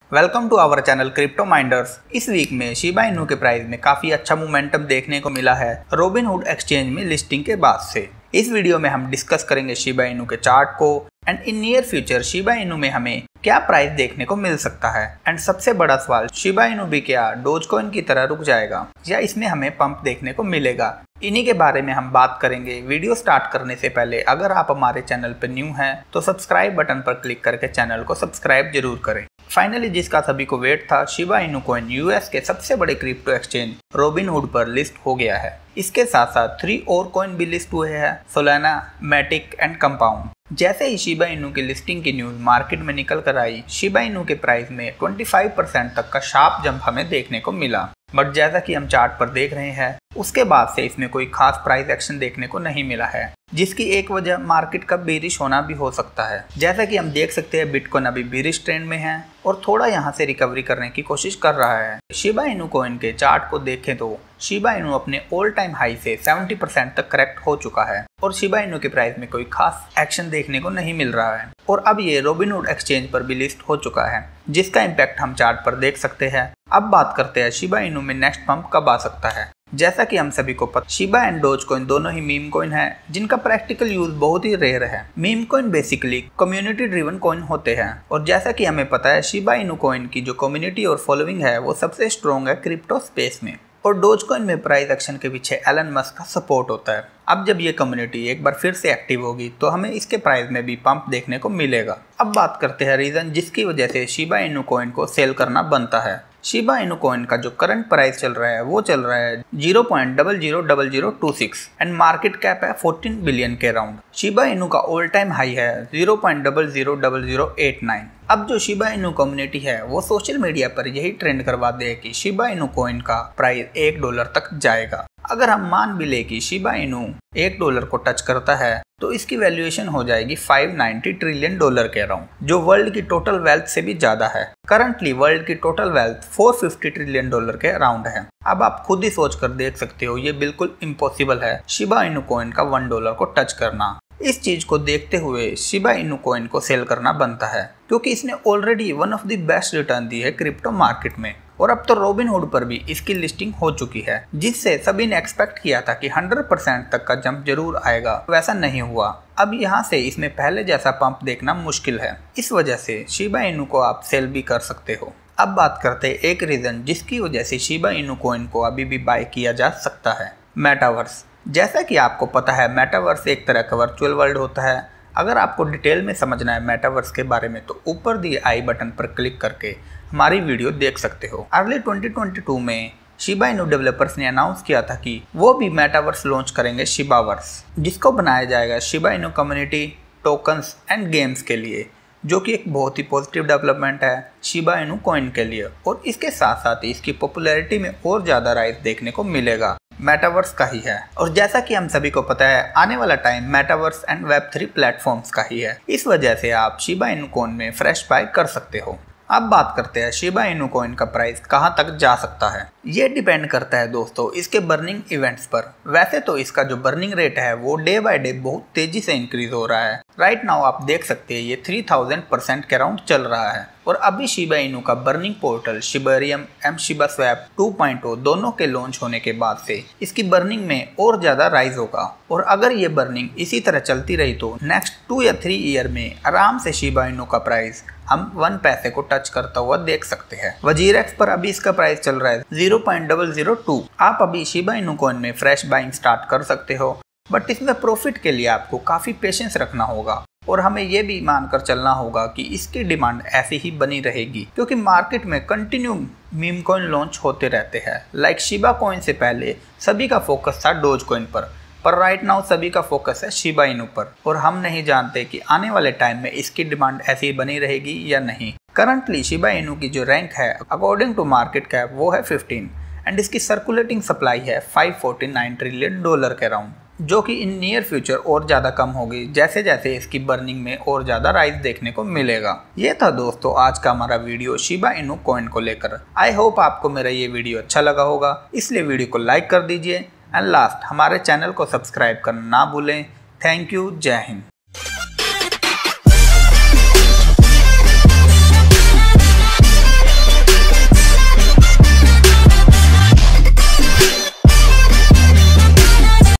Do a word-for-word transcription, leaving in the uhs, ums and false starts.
Welcome to our channel crypto minders. इस week में Shiba Inu के प्राइस में काफी अच्छा मोमेंटम देखने को मिला है रोबिनहुड एक्सचेंज में लिस्टिंग के बाद से। इस वीडियो में हम डिस्कस करेंगे शिबा इनू के चार्ट को and in near future Shiba Inu में हमें क्या प्राइस देखने को मिल सकता है। एंड सबसे बड़ा सवाल, शिबा इनू भी क्या डोजकॉइन की तरह रुक जाएगा या इसमें हमें पंप देखने को मिलेगा, इन्हीं के बारे में हम बात करेंगे। वीडियो स्टार्ट करने से पहले अगर आप हमारे चैनल पर न्यू हैं तो सब्सक्राइब बटन पर क्लिक करके चैनल को सब्सक्राइब जरूर करें। फाइनली जिसका सभी को वेट था, शिबा इनू कॉइन यूएस के सबसे बड़े क्रिप्टो एक्सचेंज रोबिनहुड पर लिस्ट हो गया है। इसके साथ साथ थ्री और कॉइन भी लिस्ट हुए हैं, सोलाना, मैटिक एंड कंपाउंड। जैसे ही शिबा इनू की लिस्टिंग की न्यूज मार्केट में निकल कर आई, शिबा इनू के प्राइस में पच्चीस परसेंट तक का शार्प जंप हमें देखने को मिला। बट जैसा कि हम चार्ट पर देख रहे हैं, उसके बाद से इसमें कोई खास प्राइस एक्शन देखने को नहीं मिला है, जिसकी एक वजह मार्केट का बेरिश होना भी हो सकता है। जैसा कि हम देख सकते हैं, बिटकॉइन अभी बेरिश ट्रेंड में है और थोड़ा यहाँ से रिकवरी करने की कोशिश कर रहा है। शिबा इनू कॉइन के चार्ट को देखें तो शिबा इनू अपने ऑल टाइम हाई से सत्तर परसेंट तक करेक्ट हो चुका है और शिबा इनू के प्राइस में कोई खास एक्शन देखने को नहीं मिल रहा है। और अब ये रोबिनहुड एक्सचेंज पर भी लिस्ट हो चुका है, जिसका इम्पैक्ट हम चार्ट पर देख सकते हैं। अब बात करते हैं शिबा इनू में नेक्स्ट पंप कब आ सकता है। जैसा कि हम सभी को पता, शिबा एंड डोजकॉइन दोनों ही मीम कॉइन है, जिनका प्रैक्टिकल यूज बहुत ही रेयर है। Meme coin basically community driven coin होते हैं और जैसा कि हमें पता है, शिबा इनू कॉइन की जो कम्युनिटी और फॉलोइंग है वो सबसे स्ट्रॉन्ग है क्रिप्टो स्पेस में। और डोजकॉइन में प्राइस एक्शन के पीछे एलन मस्क का सपोर्ट होता है। अब जब ये कम्युनिटी एक बार फिर से एक्टिव होगी तो हमें इसके प्राइस में भी पंप देखने को मिलेगा। अब बात करते हैं रीजन जिसकी वजह से शिबा इनू कॉइन को सेल करना बनता है। शिबा इनू कॉइन का जो करंट प्राइस चल रहा है वो चल रहा है zero point zero zero zero zero two six and market cap है चौदह बिलियन के राउंड। शिबा इनू का ऑल टाइम हाई है zero point zero zero zero zero eight nine. अब जो शिबा इनू कम्युनिटी है वो सोशल मीडिया पर यही ट्रेंड करवा दे कि शिबा इनू कॉइन का प्राइस एक डॉलर तक जाएगा। अगर हम मान भी ले कि शिबा इनू एक डॉलर को टच करता है तो इसकी वैल्यूएशन हो जाएगी पाँच सौ नब्बे ट्रिलियन डॉलर के अराउंड, जो वर्ल्ड की टोटल वेल्थ से भी ज्यादा है। करंटली वर्ल्ड की टोटल वेल्थ चार सौ पचास ट्रिलियन डॉलर के अराउंड है। अब आप खुद ही सोच कर देख सकते हो, ये बिल्कुल इम्पॉसिबल है शिबा इनू कॉइन का वन डॉलर को टच करना। इस चीज को देखते हुए शिबा इनू कॉइन को सेल करना बनता है, क्योंकि इसने already one of the best return दी है क्रिप्टो मार्केट में। और अब तो रोबिनहुड पर भी इसकी लिस्टिंग हो चुकी है, जिससे सभी ने एक्सपेक्ट किया था कि सौ परसेंट तक का जंप जरूर आएगा। वैसा नहीं हुआ। अब यहाँ से इसमें पहले जैसा पंप देखना मुश्किल है। इस वजह से शिबा इनू को आप सेल भी कर सकते हो। अब बात करते हैं एक रीजन जिसकी वजह से शिबा इनू कॉइन को अभी भी बाय किया जा सकता है, मेटावर्स। जैसा कि आपको पता है, मेटावर्स एक तरह का वर्चुअल वर्ल्ड होता है। अगर आपको डिटेल में समझना है मेटावर्स के बारे में तो ऊपर दिए आई बटन पर क्लिक करके हमारी वीडियो देख सकते हो। अर्ली ट्वेंटी ट्वेंटी टू में शिबा इनू डेवलपर्स ने अनाउंस किया था कि वो भी मेटावर्स लॉन्च करेंगे, शिबावर्स, जिसको बनाया जाएगा Shiba Inu community, tokens and games के लिए, जो कि एक बहुत ही पॉजिटिव डेवलपमेंट है शिबा इनू कॉइन के लिए। और इसके साथ साथ ही इसकी पॉपुलैरिटी में और ज़्यादा राइज देखने को मिलेगा मेटावर्स का ही है। और जैसा कि हम सभी को पता है, आने वाला time metaverse and web three platforms का ही है। इस वजह से आप शिबा इनू कॉइन में फ्रेश बाय कर सकते हो। अब बात करते हैं शिबा इनू कॉइन का प्राइस कहां तक जा सकता है। ये डिपेंड करता है दोस्तों इसके बर्निंग इवेंट्स पर। वैसे तो इसका जो बर्निंग रेट है वो डे बाय डे बहुत तेजी से इंक्रीज हो रहा है। राइट नाउ आप देख सकते हैं ये तीन हज़ार परसेंट के अराउंड चल रहा है। और अभी शिबा इनू का burning portal Shibarium M Shiba swap two point O दोनों के लॉन्च होने के बाद से इसकी बर्निंग में और ज्यादा राइज होगा। और अगर ये बर्निंग इसी तरह चलती रही तो नेक्स्ट टू या थ्री ईयर में आराम से शिबा इनू का प्राइस हम वन पैसे को टच करता हुआ देख सकते हैं। वजीरेक्स पर अभी इसका प्राइस चल रहा है zero point zero zero two. आप अभी शिबा इनू कॉइन में फ्रेश बाइंग स्टार्ट कर सकते हो, बट इसमें प्रॉफिट के लिए आपको काफी पेशेंस रखना होगा। और हमें यह भी मानकर चलना होगा कि इसकी डिमांड ऐसी ही बनी रहेगी, क्योंकि मार्केट में कंटिन्यू मीम कॉइन लॉन्च होते रहते हैं। लाइक शिबा कॉइन से पहले सभी का फोकस था डोज कॉइन पर, पर राइट नाउ सभी का फोकस है शिबा इनू पर। और हम नहीं जानते कि आने वाले टाइम में इसकी डिमांड ऐसी बनी रहेगी या नहीं। करंटली शिबा इनू की जो रैंक है अकॉर्डिंग टू मार्केट कैप वो है पंद्रह एंड इसकी सर्कुलेटिंग सप्लाई है पाँच सौ उनचास ट्रिलियन डॉलर के अराउंड, जो कि इन नियर फ्यूचर और ज़्यादा कम होगी जैसे जैसे इसकी बर्निंग में और ज़्यादा राइज देखने को मिलेगा। ये था दोस्तों आज का हमारा वीडियो शिबा इनू कॉइन को लेकर। आई होप आपको मेरा ये वीडियो अच्छा लगा होगा, इसलिए वीडियो को लाइक कर दीजिए एंड लास्ट हमारे चैनल को सब्सक्राइब करना ना भूलें। थैंक यू, जय हिंद।